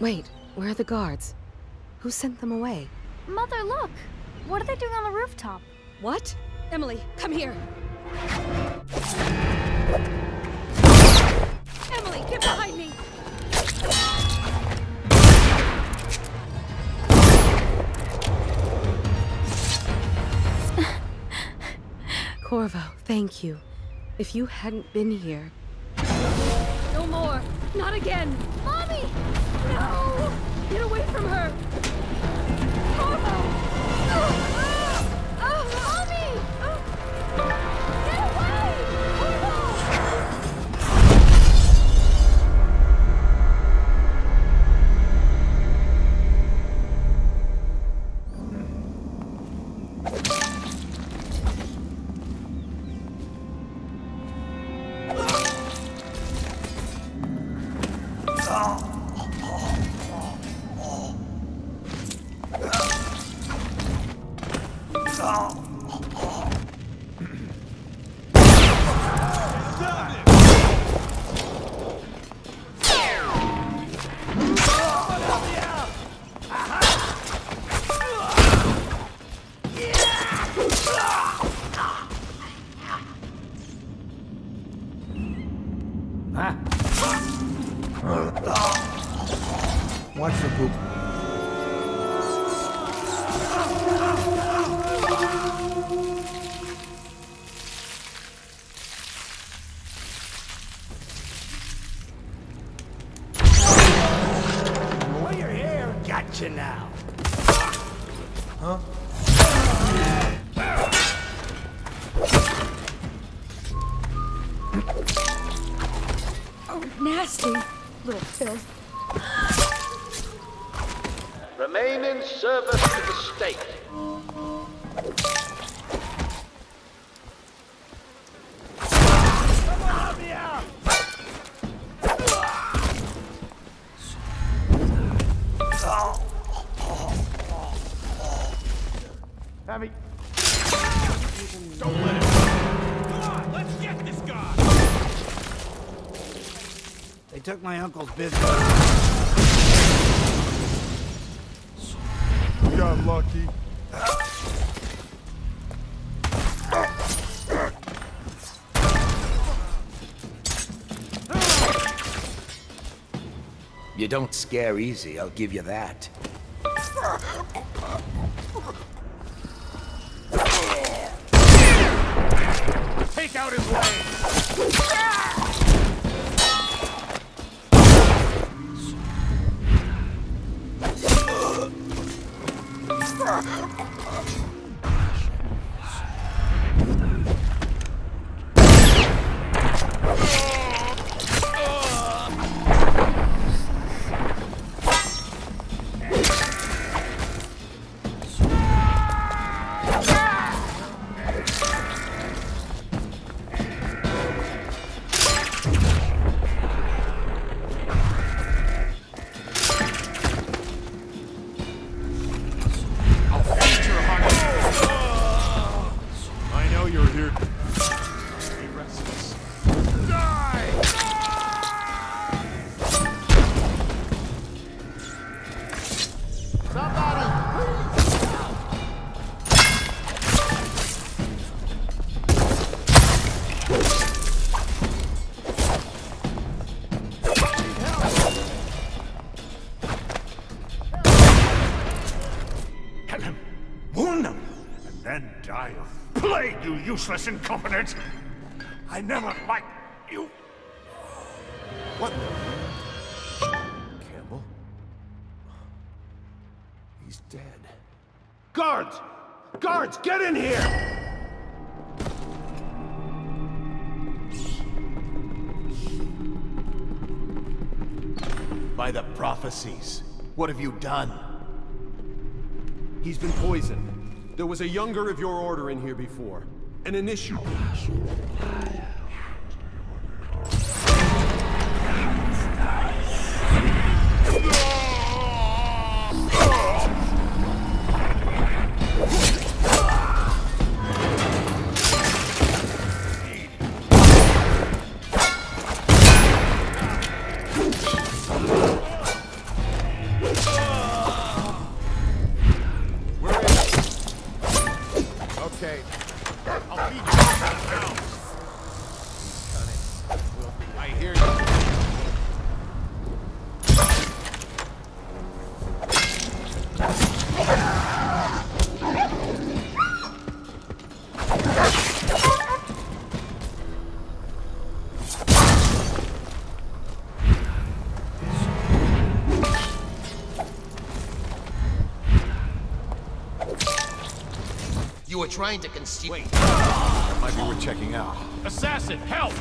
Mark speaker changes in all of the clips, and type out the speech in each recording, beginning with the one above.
Speaker 1: Wait, where are the guards? Who sent them away?
Speaker 2: Mother, look! What are they doing on the rooftop?
Speaker 1: What? Emily, come here! Emily, get behind me! Corvo, thank you. If you hadn't been here... No more! Not again!
Speaker 2: Mommy!
Speaker 1: No! Get away from her! Corvo!
Speaker 2: Mommy! Get away! Corvo!
Speaker 3: Watch the poop.
Speaker 4: Well, your hair got you now.
Speaker 3: Huh?
Speaker 1: Oh, nasty. Little filth.
Speaker 5: Remain in service to the state.
Speaker 4: Come on, me out! Abby. Don't let him. Come on, let's get this guy.
Speaker 3: They took my uncle's business.
Speaker 6: We got lucky.
Speaker 4: You don't scare easy, I'll give you that. Take out his legs!
Speaker 7: You useless incompetent! I never liked you!
Speaker 6: What? Campbell? He's dead.
Speaker 7: Guards! Guards, get in here!
Speaker 8: By the prophecies, what have you done?
Speaker 6: He's been poisoned. There was a younger of your order in here before. An initiate.
Speaker 8: trying to conceal.
Speaker 7: Wait. Might be worth checking out.
Speaker 4: Assassin, help!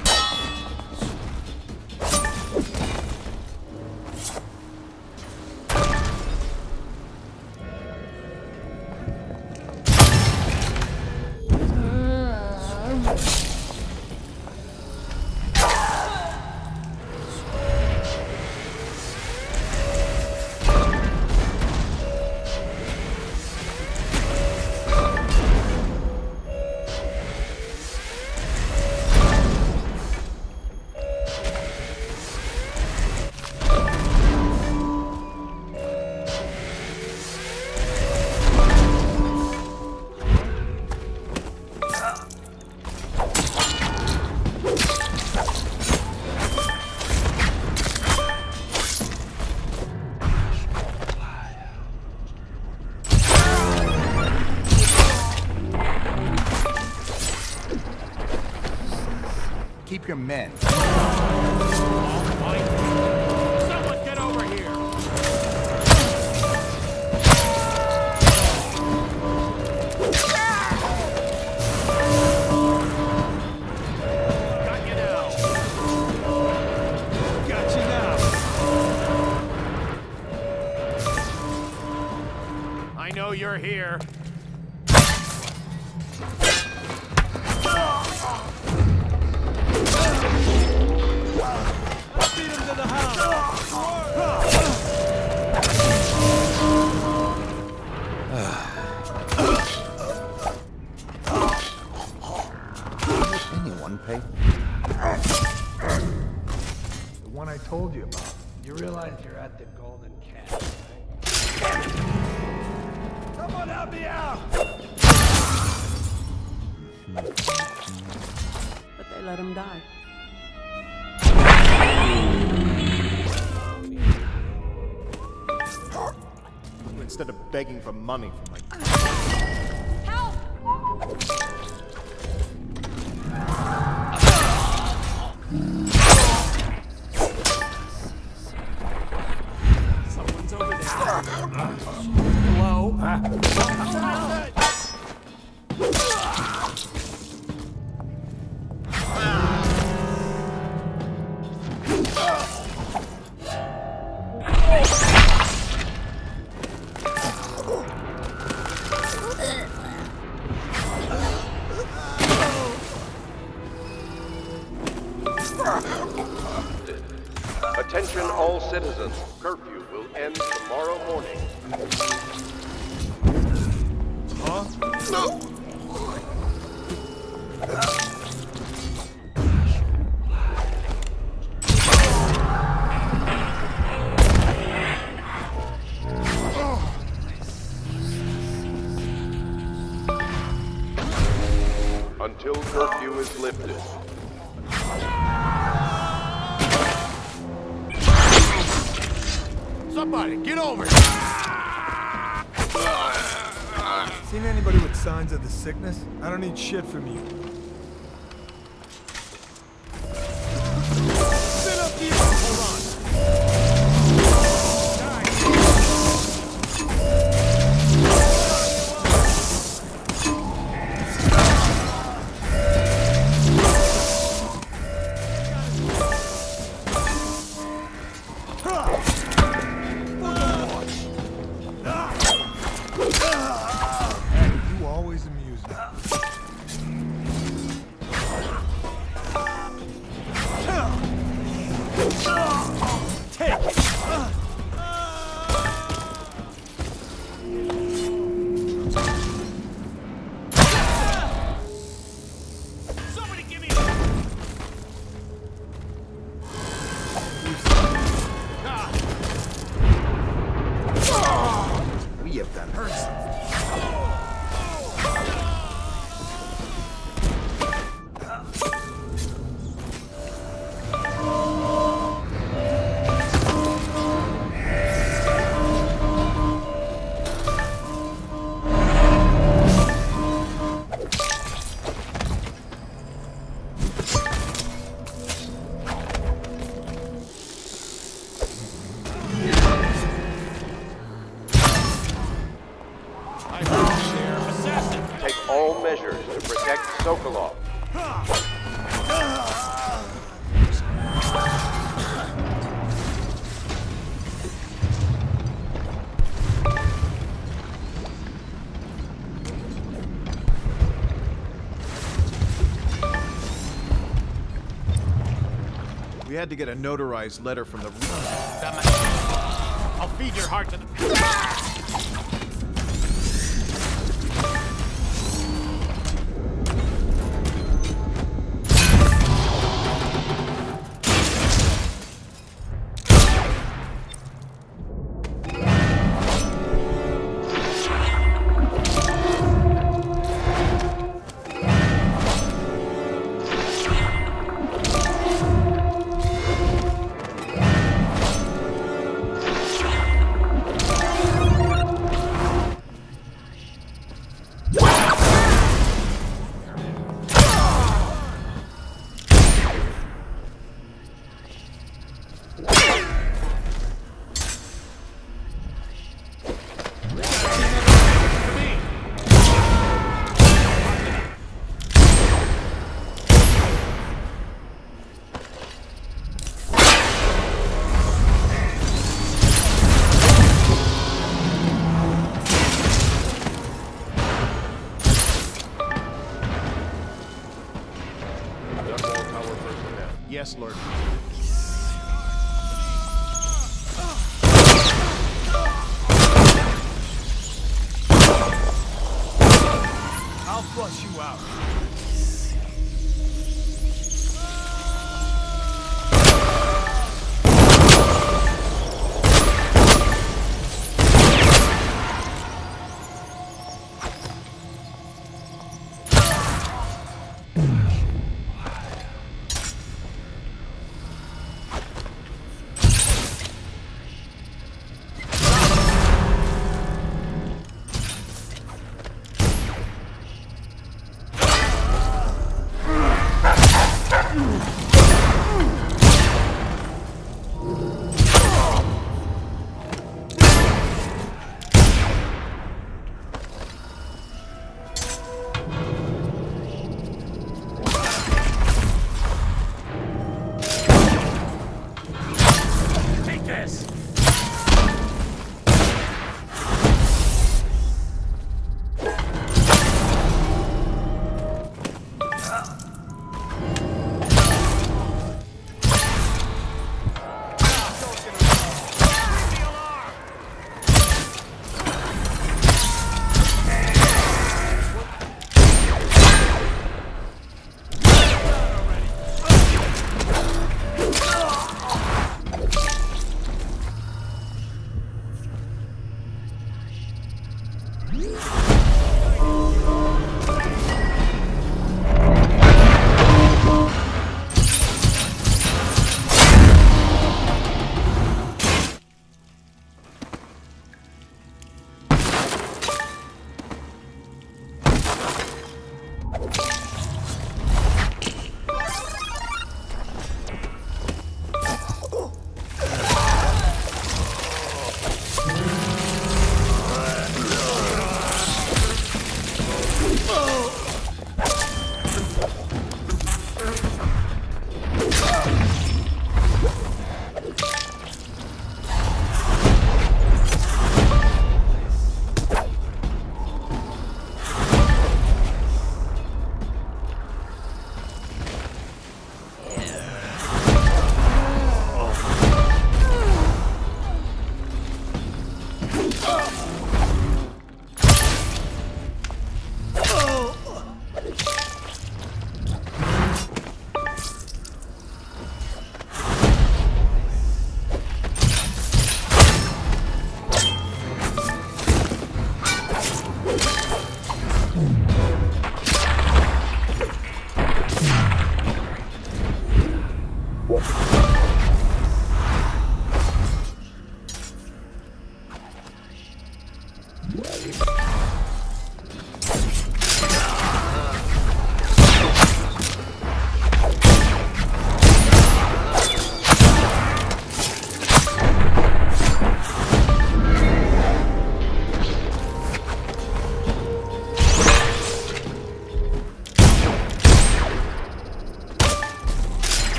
Speaker 8: Keep your men.
Speaker 4: Someone get over here! Got you now!
Speaker 7: Got you now.
Speaker 4: I know you're here.
Speaker 8: Anyone pay?
Speaker 3: The one I told you about. You realize you're at the Golden Cat, right? Someone help me out!
Speaker 1: But they let him die.
Speaker 8: Instead of begging for money from my...
Speaker 2: Help!
Speaker 4: Someone's over there.
Speaker 3: Hello?
Speaker 5: Attention all citizens. Curfew will end tomorrow morning. Until curfew is lifted.
Speaker 4: Somebody, get over here!
Speaker 3: Seen anybody with signs of the sickness? I don't need shit from you.
Speaker 4: Sit up here! Hold on.
Speaker 3: You always amuse me.
Speaker 4: Somebody give me
Speaker 8: We have done hurt something.
Speaker 5: measures to protect Sokolov.
Speaker 7: We had to get a notarized letter from the...
Speaker 4: I'll feed your heart to the...
Speaker 7: Yes, Lord.
Speaker 4: I'll flush you out.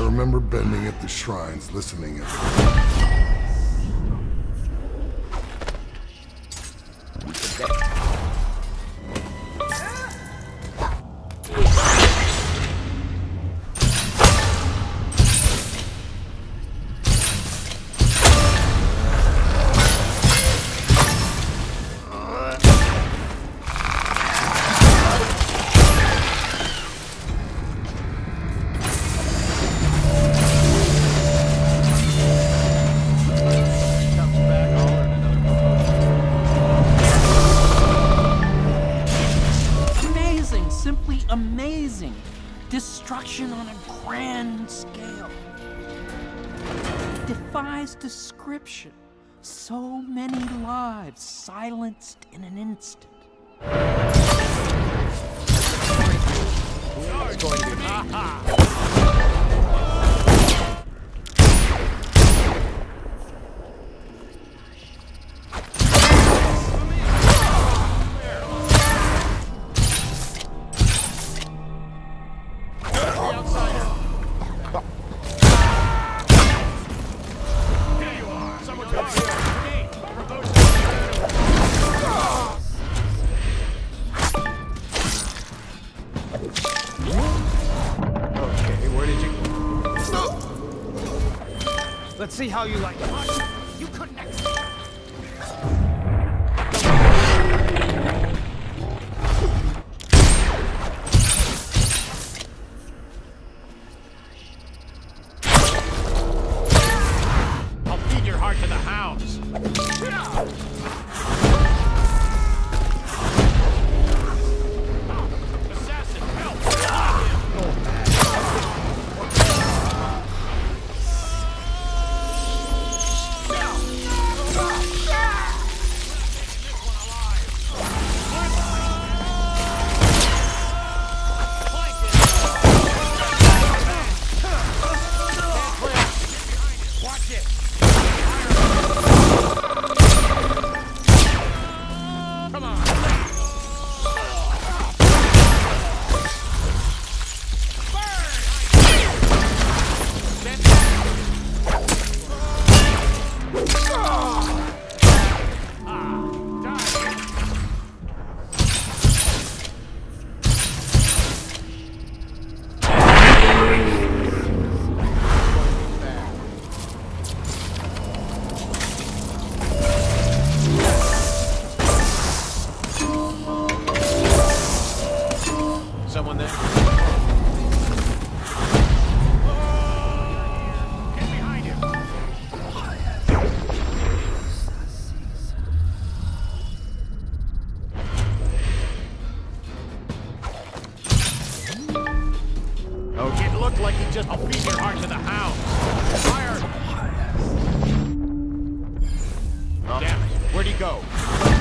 Speaker 9: remember bending at the shrines, listening at
Speaker 10: Amazing! Destruction on a grand scale. Defies description. So many lives silenced in an instant.
Speaker 4: It's going to be
Speaker 3: Let's see how you like it.
Speaker 4: You couldn't I'll feed your heart to the hounds. Assassin, help!
Speaker 8: Someone there?
Speaker 4: Get behind him.
Speaker 8: Okay, it looked like he just...
Speaker 4: I'll feed your heart to the hounds. Fire!
Speaker 8: Damn it. Where'd he go?